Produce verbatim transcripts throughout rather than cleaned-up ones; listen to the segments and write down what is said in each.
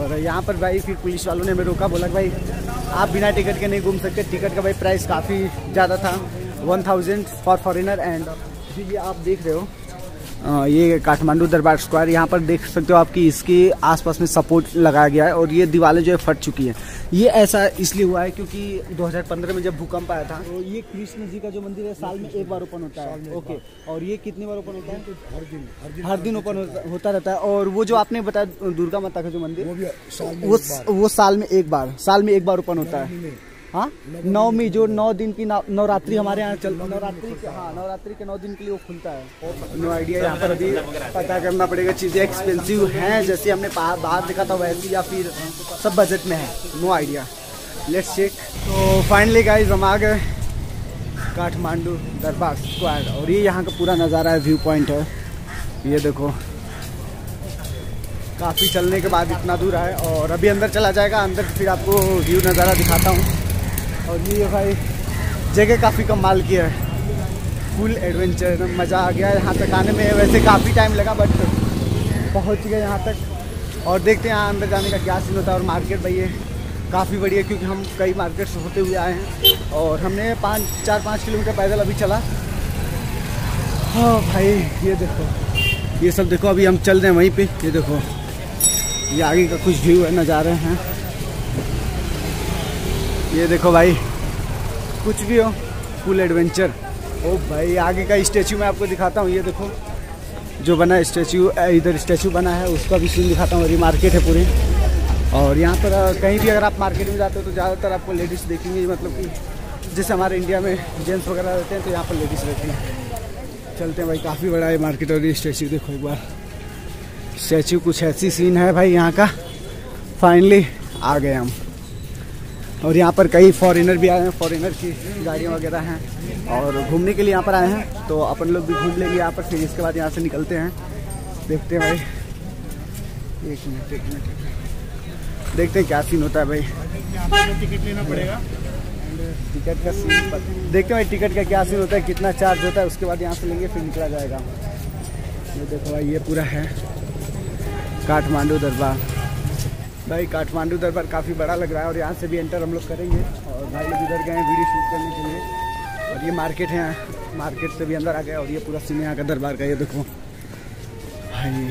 और यहाँ पर भाई फिर पुलिस वालों ने हमें रोका, बोला कि भाई आप बिना टिकट के नहीं घूम सकते। टिकट का भाई प्राइस काफ़ी ज़्यादा था, one thousand for foreigner. And ये आप देख रहे हो आ, ये काठमांडू दरबार स्क्वायर, यहाँ पर देख सकते हो आपकी इसके आसपास में सपोर्ट लगाया गया है और ये दीवारें जो है फट चुकी हैं। ये ऐसा इसलिए हुआ है क्योंकि दो हज़ार पंद्रह में जब भूकंप आया था तो ये कृष्ण जी का जो मंदिर है साल में एक बार ओपन होता है। ओके, और ये कितनी बार ओपन होता है? हर दिन हर दिन, हर दिन ओपन होता रहता है। और वो जो आपने बताया दुर्गा माता का जो मंदिर वो वो साल में एक बार साल में एक बार ओपन होता है। हाँ, नवमी जो नौ दिन की नवरात्रि हमारे यहाँ चल नवरात्रि के हाँ नवरात्रि के नौ दिन के लिए वो खुलता है। नो आइडिया, यहाँ पर अभी पता करना पड़ेगा। चीज़ें एक्सपेंसिव हैं जैसे हमने बाहर देखा था वैसी या फिर सब बजट में है, नो आइडिया। Let's check. तो फाइनली गाइस हम आ गए काठमांडू दरबार स्क्वायर और ये यहाँ का पूरा नज़ारा है, व्यू पॉइंट है। ये देखो काफ़ी चलने के बाद इतना दूर है और अभी अंदर चला जाएगा, अंदर फिर आपको व्यू नज़ारा दिखाता हूँ। और ये भाई जगह काफ़ी कमाल की है, फुल एडवेंचर, मज़ा आ गया यहाँ तक आने में। वैसे काफ़ी टाइम लगा बट पहुँच गए यहाँ तक। और देखते हैं यहाँ अंदर जाने का क्या सीन होता है। और मार्केट भाई ये काफ़ी बढ़िया, क्योंकि हम कई मार्केट्स होते हुए आए हैं और हमने पाँच चार पाँच किलोमीटर पैदल अभी चला। हाँ भाई ये देखो, ये सब देखो, अभी हम चल रहे हैं वहीं पे। ये देखो ये आगे का कुछ व्यू है, नज़ारे हैं। ये देखो भाई, कुछ भी हो फुल एडवेंचर। ओ भाई आगे का स्टैचू मैं आपको दिखाता हूँ। ये देखो जो बना है स्टैचू, इधर स्टैचू बना है, उसका भी सीन दिखाता हूँ। और ये मार्केट है पूरी। और यहाँ पर कहीं भी अगर आप मार्केट में जाते हो तो ज़्यादातर आपको लेडीज़ देखेंगे, मतलब कि जैसे हमारे इंडिया में जेंट्स वगैरह रहते हैं तो यहाँ पर लेडीज़ रहती हैं। चलते हैं भाई, काफ़ी बड़ा है मार्केट। और ये स्टैचू देखो एक बार, स्टैचू कुछ ऐसी सीन है भाई यहाँ का। फाइनली आ गए हम। और यहाँ पर कई फॉरेनर भी आए हैं, फॉरेनर की गाड़ियाँ वगैरह हैं और घूमने के लिए यहाँ पर आए हैं। तो अपन लोग भी घूम लेंगे यहाँ पर, फिर इसके बाद यहाँ से निकलते हैं। देखते हैं भाई, एक मिनट एक मिनट देखते हैं क्या सीन होता है भाई। टिकट लेना पड़ेगा, टिकट का सीन देखते हैं भाई, टिकट का क्या सीन होता है, कितना चार्ज होता है, उसके बाद यहाँ से लेंगे फिर निकला जाएगा। ये देखो भाई, ये पूरा है काठमांडू दरबार। भाई काठमांडू दरबार काफ़ी बड़ा लग रहा है और यहाँ से भी एंटर हम लोग करेंगे। और भाई लोग इधर गए हैं वीडियो शूट करने के लिए। और ये मार्केट है, मार्केट से भी अंदर आ गया। और ये पूरा सीन यहाँ का दरबार का, ये देखो भाई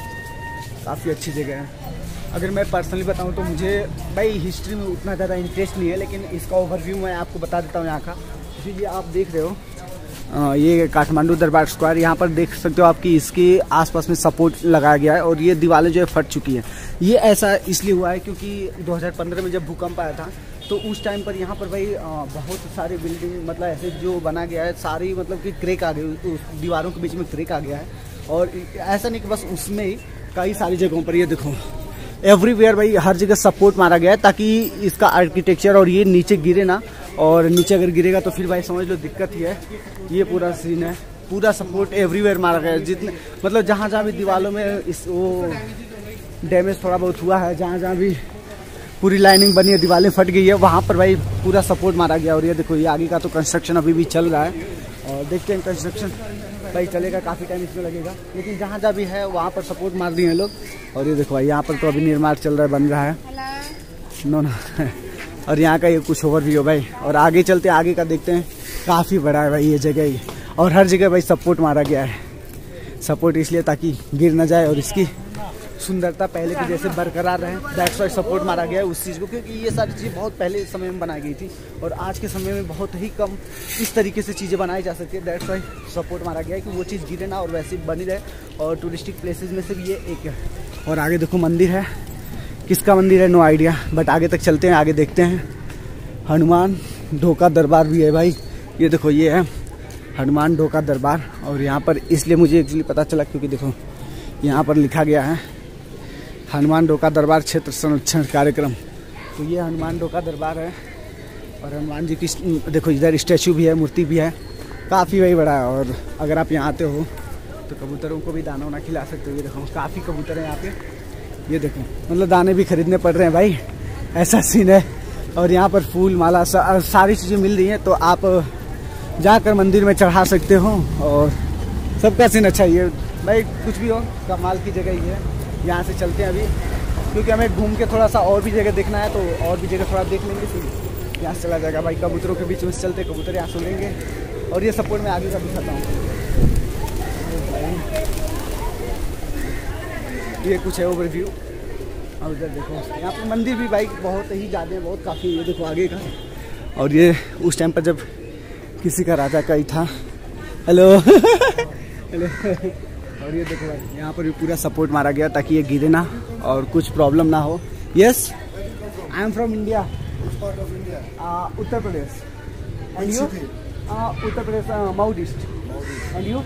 काफ़ी अच्छी जगह है। अगर मैं पर्सनली बताऊँ तो मुझे भाई हिस्ट्री में उतना ज़्यादा इंटरेस्ट नहीं है, लेकिन इसका ओवरव्यू मैं आपको बता देता हूँ यहाँ का। जी ये आप देख रहे हो आ, ये काठमांडू दरबार स्क्वायर, यहाँ पर देख सकते हो आपकी इसके आसपास में सपोर्ट लगाया गया है और ये दीवारें जो है फट चुकी हैं। ये ऐसा इसलिए हुआ है क्योंकि दो हज़ार पंद्रह में जब भूकंप आया था तो उस टाइम पर यहाँ पर भाई आ, बहुत सारी बिल्डिंग, मतलब ऐसे जो बना गया है सारी, मतलब कि क्रेक आ गई, दीवारों के बीच में क्रेक आ गया है। और ऐसा नहीं कि बस उसमें ही, कई सारी जगहों पर ये देखो एवरीवेयर भाई हर जगह सपोर्ट मारा गया है ताकि इसका आर्किटेक्चर और ये नीचे गिरे ना। और नीचे अगर गिरेगा तो फिर भाई समझ लो दिक्कत ही है। ये पूरा सीन है, पूरा सपोर्ट एवरीवेयर मारा गया है। जितने मतलब जहाँ जहाँ भी दीवारों में इस वो डैमेज थोड़ा बहुत हुआ है, जहाँ जहाँ भी पूरी लाइनिंग बनी है, दीवारें फट गई है, वहाँ पर भाई पूरा सपोर्ट मारा गया। और ये देखो ये आगे का तो कंस्ट्रक्शन अभी भी चल रहा है और देखते हैं कंस्ट्रक्शन भाई चलेगा, काफ़ी टाइम इसमें लगेगा, लेकिन जहाँ जहाँ भी है वहाँ पर सपोर्ट मार दिए हैं लोग। और ये देखो भाई यहाँ पर तो अभी निर्माण चल रहा है, बन रहा है नो ना। और यहाँ का ये कुछ ओवरव्यू है भाई। और आगे चलते हैं, आगे का देखते हैं, काफ़ी बड़ा है भाई ये जगह ही। और हर जगह भाई सपोर्ट मारा गया है, सपोर्ट इसलिए ताकि गिर ना जाए और इसकी सुंदरता पहले की जैसे बरकरार रहे, दैट्स वाई सपोर्ट मारा गया है उस चीज़ को। क्योंकि ये सारी चीज़ें बहुत पहले समय में बनाई गई थी और आज के समय में बहुत ही कम इस तरीके से चीज़ें बनाई जा सकती है। दैट्स वाई सपोर्ट मारा गया है कि वो चीज़ गिरे ना और वैसे बनी रहे। और टूरिस्टिक प्लेसेस में से भी ये एक है। और आगे देखो मंदिर है, किसका मंदिर है नो आइडिया, बट आगे तक चलते हैं, आगे देखते हैं। हनुमान ढोका दरबार भी है भाई, ये देखो ये है हनुमान ढोका दरबार। और यहाँ पर इसलिए मुझे एक्चुअली पता चला क्योंकि देखो यहाँ पर लिखा गया है हनुमान ढोका दरबार क्षेत्र संरक्षण कार्यक्रम। तो ये हनुमान ढोका दरबार है और हनुमान जी की देखो इधर स्टैचू भी है, मूर्ति भी है, काफ़ी भाई बड़ा है। और अगर आप यहाँ आते हो तो कबूतरों को भी दाना वाना खिला सकते हो। ये देखो काफ़ी कबूतर हैं यहाँ पे, ये देखो मतलब दाने भी खरीदने पड़ रहे हैं भाई, ऐसा सीन है। और यहाँ पर फूल माला सा, सारी चीज़ें मिल रही हैं, तो आप जाकर मंदिर में चढ़ा सकते हो। और सबका सीन अच्छा ही है भाई, कुछ भी हो कमाल की जगह ही है। यहाँ से चलते हैं अभी क्योंकि हमें घूम के थोड़ा सा और भी जगह देखना है, तो और भी जगह थोड़ा देख लेंगे, फिर यहाँ से चला जाएगा भाई। कबूतरों के बीच में चलते, कबूतर यहाँ सुनेंगे और ये सपोर्ट में आगे का दिखाता हूँ। ये कुछ है ओवरव्यू। और उधर देखो यहाँ पे मंदिर भी भाई बहुत ही ज़्यादा बहुत काफ़ी, ये देखो आगे का। और ये उस टाइम पर जब किसी का राजा का ही था। Hello hello. और ये देखो भाई यहाँ पर भी पूरा सपोर्ट मारा गया ताकि ये गिरे ना और कुछ प्रॉब्लम ना हो। Yes, I am from India, Uttar Pradesh. And you? Uttar Pradesh, mouth east. And you?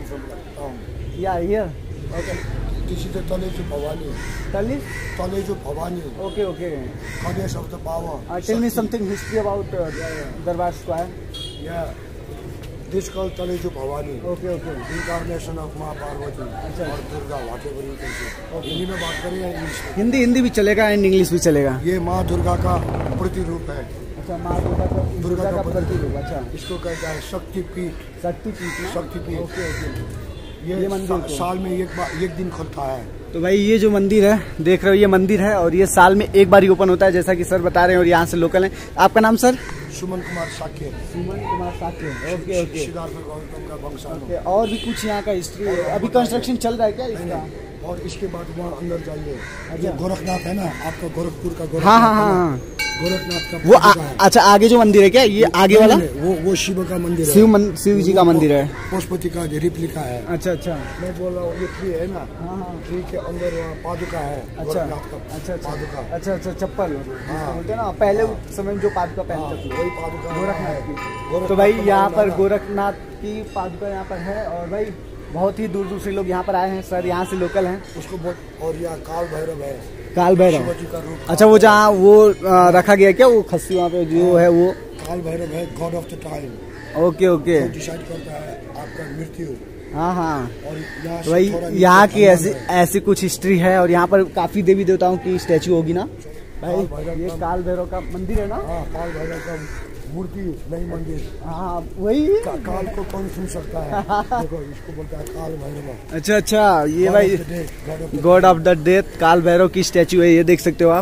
Yeah here. Okay. This is the Taleju Bhavani. Tali? Taleju Bhavani. Okay, okay. Goddess of the power. Uh, tell me something history about uh, Darbar Square. Yeah. This called Taleju Bhavani. Okay, okay. Incarnation of Ma Parvati. अच्छा। और Durga, whatever you can say. Hindi में बात करें या English में? हिंदी हिंदी भी चलेगा and English भी चलेगा। ये माँ दुर्गा का प्रतिरूप है। अच्छा, माँ दुर्गा का दुर्गा का प्रतिरूप। अच्छा, इसको कहता है शक्तिपीठ। शक्तिपीठ ना? शक्तिपीठ। Okay okay. ये, ये मंदिर सा, साल में एक बार एक दिन खुलता है। तो भाई ये जो मंदिर है देख रहे हो, ये मंदिर है और ये साल में एक बार ही ओपन होता है, जैसा कि सर बता रहे हैं। और यहाँ से लोकल हैं। आपका नाम sir? Suman Kumar Saket. Suman Kumar Saket. Okay okay. Siddharth Gautam का वंशाणु। और भी कुछ यहाँ का हिस्ट्री है। अभी कंस्ट्रक्शन चल रहा है क्या इसका? और इसके बाद वहाँ अंदर जाइए। अच्छा। गोरखनाथ है ना आपका, गोरखपुर का गोरखनाथ। हाँ हाँ हाँ, गोरखनाथ का वो आ, अच्छा आगे जो मंदिर है क्या ये आगे वाला? वो वो शिव का मंदिर है। शिव मन, शिव जी का मंदिर है। पशुपति का रिप्लिका है। अच्छा अच्छा। मैं बोल रहा हूँ ये ट्री है ना, हाँ हाँ। ट्री के अंदर पादुका है। अच्छा गोरखनाथ का अच्छा अच्छा पादुका। अच्छा अच्छा चप्पल हाँ। बोलते हैं ना पहले उस समय में जो पादुका पहनते थे, वही पादुका गोरखनाथ की। गोरखनाथ तो भाई का यहाँ पर मंदिर है। गोरखनाथ की पादुका यहाँ पर है और भाई बहुत ही दूर दूर से लोग यहाँ पर आए हैं। सर यहाँ से लोकल हैं। उसको बहुत, और यहाँ काल भैरव है। काल भैरव। शिवाजी का रूप। अच्छा, वो जहाँ वो आ, रखा गया क्या वो खस्सी वहाँ पे जो है वो? काल भैरव है god of the time. Okay okay. Decide करता है आपका मृत्यु। हाँ हाँ। और यहाँ तो भाई यहाँ की ऐसी ऐसी कुछ हिस्ट्री है और यहाँ पर काफी देवी देवताओं की स्टैचू होगी ना भाई? ये काल भैरव का मंदिर है ना? हाँ, काल भैरव का मूर्ति नहीं मंदिर। हाँ वही। का, काल को कौन सुन सकता है? देखो इसको बोलता है काल भैरव। अच्छा अच्छा, ये भाई गॉड ऑफ द डेथ काल भैरव की स्टैचू है, ये देख सकते हो आप।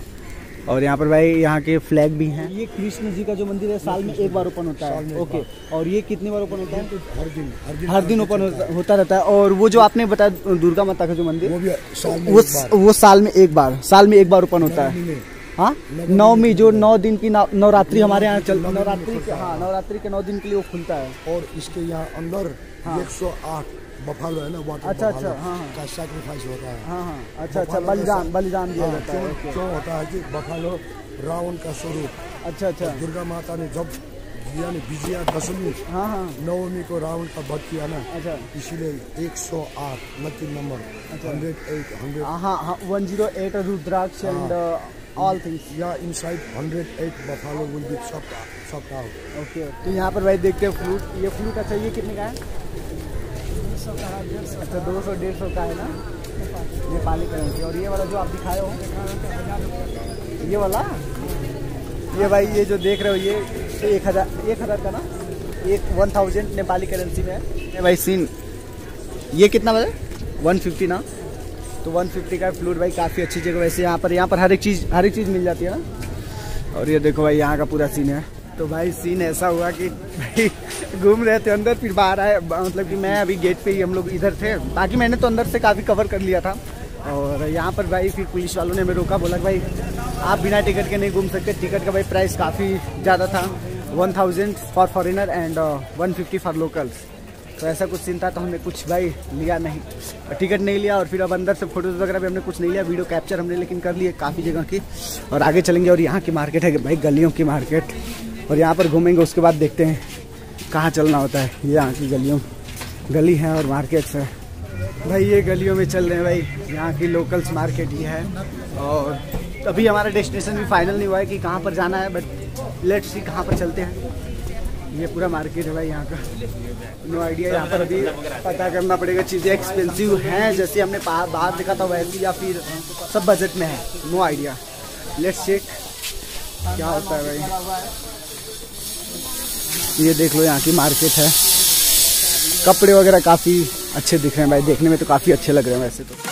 और यहाँ पर भाई यहाँ के फ्लैग भी हैं। ये कृष्ण जी का जो मंदिर है साल में एक बार ओपन होता है। ओके। और ये कितनी बार ओपन होता है? हर दिन हर दिन हर दिन ओपन होता रहता है। और वो जो आपने बताया दुर्गा माता का जो मंदिर, वो भी साल में वो एक बार। वो साल में एक बार साल में एक बार ओपन होता है। हाँ, नवमी जो नौ दिन की नवरात्रि हमारे यहाँ चल नवरात्रि के हाँ नवरात्रि के नौ दिन के लिए वो खुलता है। और इसके यहाँ अंदर एक सौ आठ बफालो है ना, वाटर अच्छा अच्छा। हाँ हाँ का सैक्रिफाइस होता है। हाँ हाँ। अच्छा अच्छा, बलिदान बलिदान दिया जाता है। क्यों होता है कि बफालो रावण का स्वरूप। अच्छा अच्छा। दुर्गा माता ने जब यानी विजया दशमी हाँ हाँ नवमी को रावण का वध किया ना, अच्छा, इसीलिए एक सौ आठ लकी नंबर। अच्छा। हंड्रेड एट हंड्रेड हाँ हाँ one zero eight rudraksha and all things. Yeah inside hundred eight buffalo will be chopped out. Okay. तो यहाँ पर भाई देखते हैं फ्लूट। ये फ्लूट अच्छा ये कितने का है? अच्छा, दो सौ डेढ़ सौ का है ना, नेपाली करेंसी। और ये वाला जो आप दिखाए हो, ये वाला, ये भाई ये जो देख रहे हो ये एक हज़ार एक हज़ार का ना, एक वन थाउजेंड नेपाली करेंसी में है। ये भाई सीन ये कितना बजे? वन फिफ्टी ना। तो वन फिफ्टी का फ्लूट भाई काफ़ी अच्छी जगह। वैसे यहाँ पर यहाँ पर हर एक चीज़ हर एक चीज़ मिल जाती है ना। और ये देखो भाई यहाँ का पूरा सीन है। तो भाई सीन ऐसा हुआ कि भाई घूम रहे थे अंदर, फिर बाहर आए, मतलब कि मैं अभी गेट पे ही, हम लोग इधर थे, बाकी मैंने तो अंदर से काफ़ी कवर कर लिया था। और यहाँ पर भाई फिर पुलिस वालों ने हमें रोका, बोला भाई आप बिना टिकट के नहीं घूम सकते। टिकट का भाई प्राइस काफ़ी ज़्यादा था, one thousand for foreigner and one fifty for locals. तो ऐसा कुछ सीन था, तो हमने कुछ भाई लिया नहीं, टिकट नहीं लिया। और फिर अब अंदर से फोटोज़ वगैरह भी हमने कुछ नहीं लिया, वीडियो कैप्चर हमने लेकिन कर लिए काफ़ी जगह की। और आगे चलेंगे और यहाँ की मार्केट है भाई, गलियों की मार्केट, और यहाँ पर घूमेंगे। उसके बाद देखते हैं कहाँ चलना होता है। ये यहाँ की गलियों गली है और मार्केट्स है भाई। ये गलियों में चल रहे हैं भाई, यहाँ की लोकल्स मार्केट ये है। और अभी हमारा डेस्टिनेशन भी फाइनल नहीं हुआ है कि कहाँ पर जाना है, बट लेट्स सी कहाँ पर चलते हैं। ये पूरा मार्केट है भाई यहाँ का, नो आइडिया। यहाँ पर अभी पता करना पड़ेगा, चीज़ें एक्सपेंसिव हैं जैसे हमने बाहर देखा था वैसी, या फिर सब बजट में है, नो आइडिया। लेट्स चेक क्या होता है भाई। ये देख लो यहाँ की मार्केट है, कपड़े वगैरह काफ़ी अच्छे दिख रहे हैं भाई, देखने में तो काफ़ी अच्छे लग रहे हैं वैसे तो।